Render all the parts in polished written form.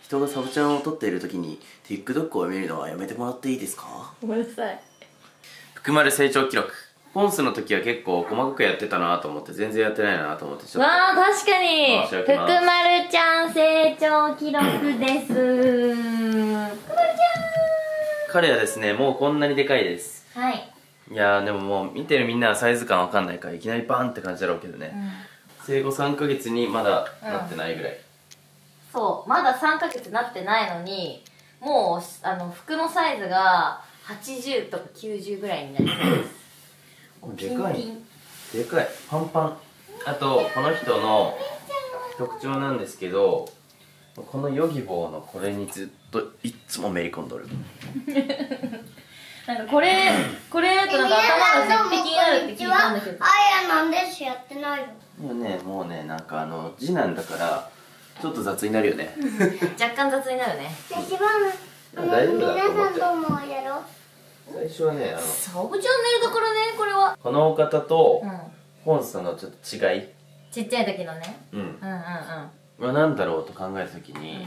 人がサブちゃんを撮っている時に TikTok を見るのはやめてもらっていいですか？ ごめんなさい。 福丸成長記録。ポンスの時は結構細かくやってたなと思って全然やってないなと思ってちょっと。 わあ、確かに申し福訳ない丸ちゃん成長記録です。福丸ちゃん。 彼はですね、もうこんなにでかいです。 はい。 いやーでももう見てるみんなはサイズ感わかんないからいきなりバンって感じだろうけどね、生後3ヶ月にまだなってないぐらい、 そうまだ3ヶ月なってないのにもう服のサイズが80とか90ぐらいになりそうです。 でかいでかいパンパン。あとこの人の特徴なんですけど、このヨギボーのこれにずっといっつもめり込んどる。 なんかこれだとなんか頭が絶壁になるって聞いたんだけど。 あやなんでしやってないの？ もうねなんか次男だからちょっと雑になるよね。 若干雑になるね。 一番大丈夫だと思って皆さんともやろう。 最初はねサブチャンネルだからねこれは。 このお方とうん。 ポンスのちょっと違い、 ちっちゃい時のね。 うんうんうんうん。 まあ、なんだろうと考えた時に、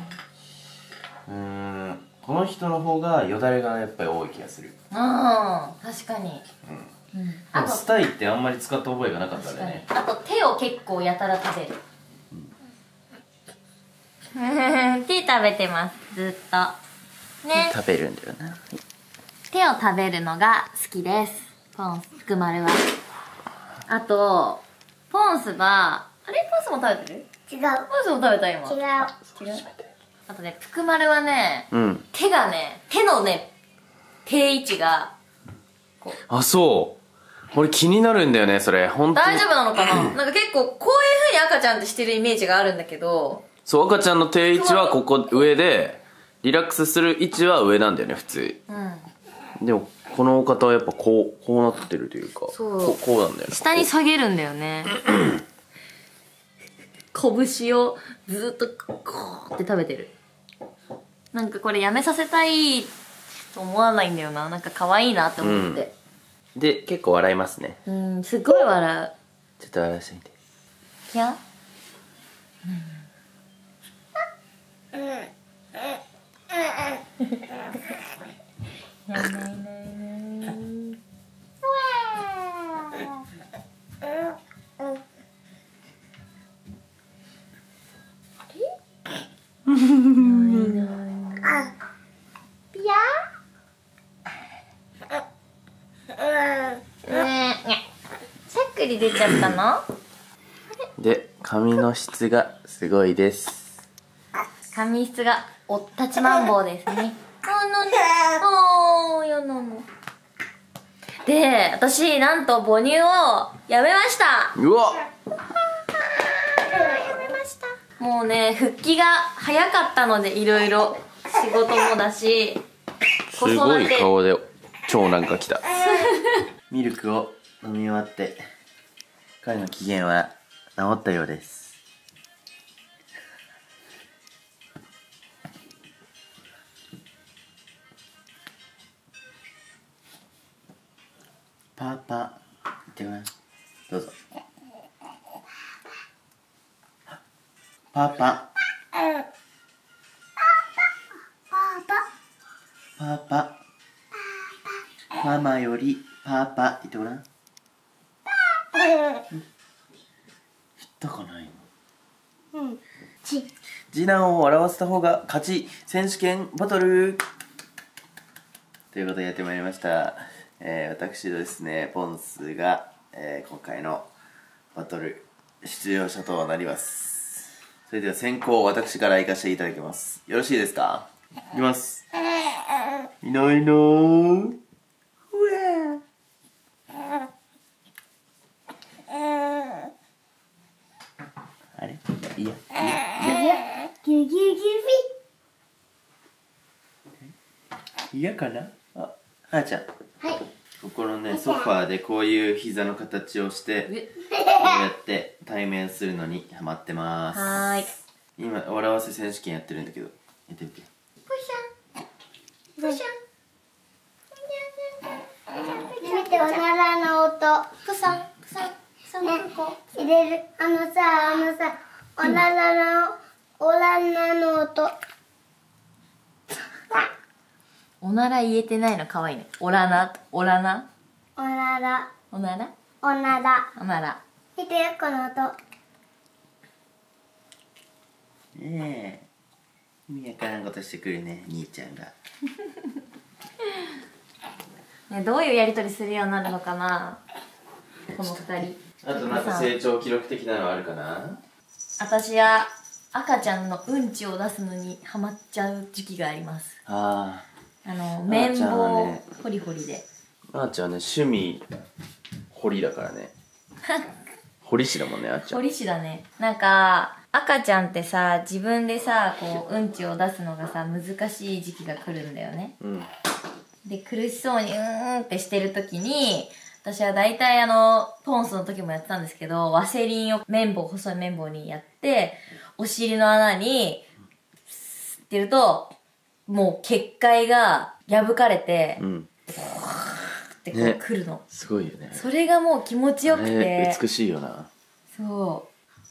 この人の方がよだれがやっぱり多い気がする。 ああ確かに。 うん。 うん。 であともスタイってあんまり使った覚えがなかったんだよね。 あと手を結構やたら食べる。手食べてますずっと。ね。 食べるんだよな。 手を食べるのが好きです。福丸は。あとポンスはポンスも食べてる？ 違う。 ポンスも食べた今。 違う。 違う。あとね福丸はね、 うん。 手がね手のね定位置がこうあ、そう。これ気になるんだよね、それ。本当に。 大丈夫なのかな。なんか結構こういう風に赤ちゃんってしてるイメージがあるんだけど。 そう、赤ちゃんの定位置はここ上で、リラックスする位置は上なんだよね、普通。 うん。 でも、このお方はやっぱこうなってるというか、 そうこうなんだよね。 下に下げるんだよね。拳をずっとこうって食べてる。なんかこれやめさせたいと思わないんだよな。なんか可愛いなって思って。 で、結構笑いますね。 すごい笑ちょっと笑わせてみて。 う。いや。 ピヤしゃっくり出ちゃったの？ で、髪の質がすごいです。 髪質がおったちまんぼうですね。やなの。で、私なんと母乳をやめました。 うわもうね復帰が早かったのでいろいろ仕事もだしすごい顔で長男が来た。ミルクを飲み終わって彼の機嫌は治ったようです。パパ言ってごらん。どうぞ。パパパパママよりパパ言ってごらん。言ったかないの？次男を笑わせた方が勝ち選手権バトルということでやってまいりました。私ですねポンスが、今回のバトル出場者となります。それでは先行私から行かせていただきます。よろしいですか？いきます。いないなー。あれいやギュギュギュ嫌かなあ、はーちゃん。 はい。 ここのね、ソファーでこういう膝の形をして、こうやって対面するのにハマってます。 はーい。 今、笑わせ選手権やってるんだけど、やってみて。 プシャン見ておならの音。 くさんね、入れる。あのさ、おならの、おらんなの音。 おなら言えてないのかわいいね。オラナ、オラナ、 おなら。 おなら、 おなら。 おなら。 見て、この音。 ねえ、意味わからんことしてくるね、兄ちゃんが。 ね、どういうやりとりするようになるのかな、この二人。 あとなんか成長記録的なのあるかな。 私は赤ちゃんのうんちを出すのにハマっちゃう時期があります。 あ綿ちゃんは棒ねホリホリで。 あ、あーちゃんはね、趣味堀だからね。堀師だもんね、あーちゃん。 ホリ師だね。なんか赤ちゃんってさ、自分でさ、こううんちを出すのがさ、難しい時期が来るんだよね。 うん。 で、苦しそうにってしてる時に、私は大体ポンスの時もやってたんですけど、ワセリンを細い綿棒にやって、お尻の穴に、スッってやると、もう結界が破かれて、 うん。 ってこう来るの。 すごいよね。 それがもう気持ちよくて。 美しいよな。 そう。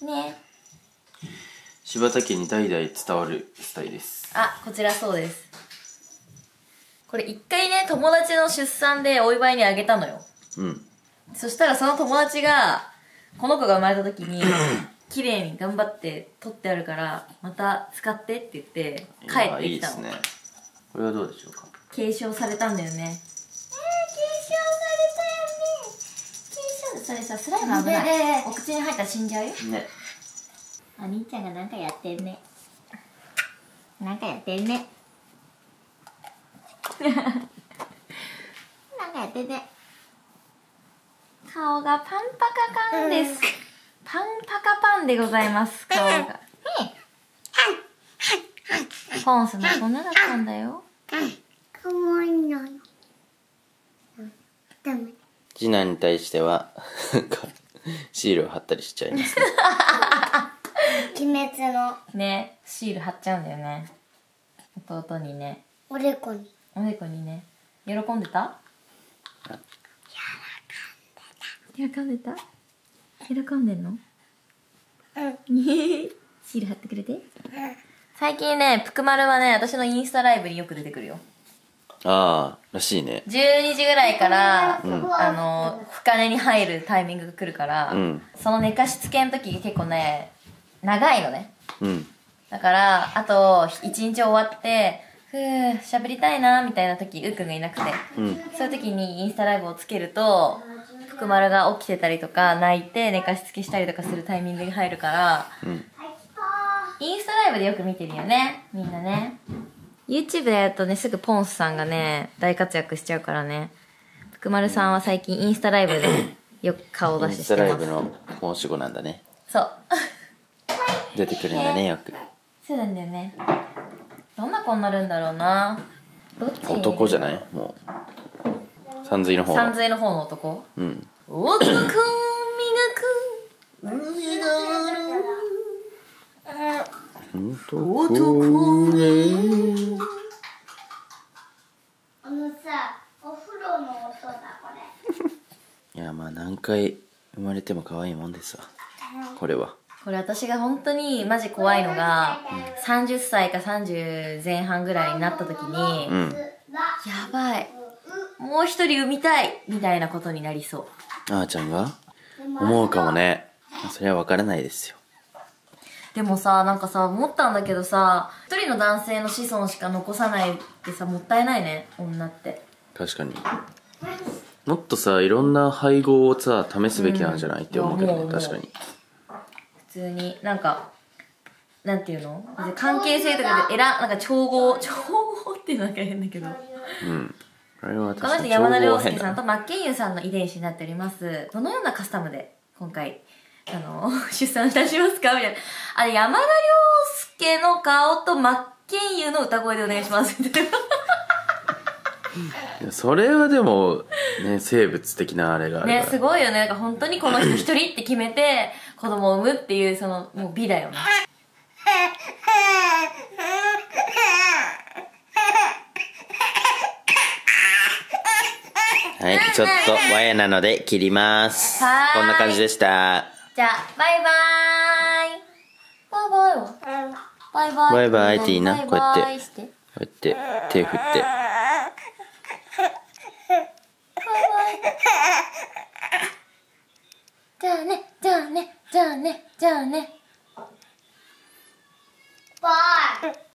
ね。 柴田家に代々伝わるスタイです。 あ、こちらそうです。これ一回ね、友達の出産でお祝いにあげたのよ。 うん。 そしたらその友達が、この子が生まれた時に、綺麗に頑張って取ってあるから、また使ってって言って帰ってきたの。 いいですね。これはどうでしょうか。 継承されたんだよね。継承されたよね。それさ、スライム危ない。お口に入ったら死んじゃうよ。 ね。 お兄ちゃんがなんかやってんね。なんかやってんね。なんかやってんね。 顔がパンパカパンです。パンパカパンでございます、顔が。ポンスのこんなだったんだよ。 かわいいの。ダメ。 次男に対してはシールを貼ったりしちゃいますね。 鬼滅のね、シール貼っちゃうんだよね。弟にね。 おでこに。 おでこにね。喜んでた？喜んでた？喜んでんの？ うん。 シール貼ってくれて。最近ね、ぷくまるはね、私のインスタライブによく出てくるよ。 ああ、らしいね。 12時ぐらいから、深寝に入るタイミングが来るから、その寝かしつけの時が結構ね、長いのね。 うん。 だから、あと、一日終わって、喋りたいな、みたいな時、うっくんがいなくて。そういう時にインスタライブをつけると、ぷくまるが起きてたりとか、泣いて寝かしつけしたりとかするタイミングが入るから、インスタライブでよく見てるよね、みんなね。YouTube でやるとね、すぐポンスさんがね、大活躍しちゃうからね。ぷくまるさんは最近インスタライブでよく顔を出してインスタライブの申し子なんだね。 そう。 出てくるんだね、よく。 そうなんだよね。どんな子になるんだろうな。どっちに男じゃない？もうさんずいの方の。 さんずいの方の男。 うん。 男磨く海がある。 男さ、お風呂の音だこれ。 いや、まあ何回生まれても可愛いもんですわ、これは。 これ私が本当にマジ怖いのが、30歳か30前半ぐらいになった時に、やばい、もう一人産みたいみたいなことになりそう。 あーちゃんが思うかもね。それは分からないですよ。 でもさ、なんかさ、思ったんだけどさ、一人の男性の子孫しか残さないってさ、もったいないね、女って。 確かに。もっとさ、いろんな配合をさ、試すべきなんじゃない、って思うけどね、確かに。 普通に、なんか、なんていうの？関係性とかでなんか調合っていうのなんか変だけど。 うん。あれは確この人かに山田涼介さんと真剣佑さんの遺伝子になっております。どのようなカスタムで今回出産いたしますかみたいな。あれ山田涼介の顔と真剣佑の歌声でお願いしますみたいな。それはでもね、生物的なあれがあるからね。すごいよね。なんか本当にこの人一人って決めて子供を産むっていうそのもう美だよね。 はい、ちょっとわやなので切ります。こんな感じでした。 じゃあバイバーイ。バイバイはバイバイバイバイっていいな。こうやってバイバイして手振って。 じゃあね。 バイ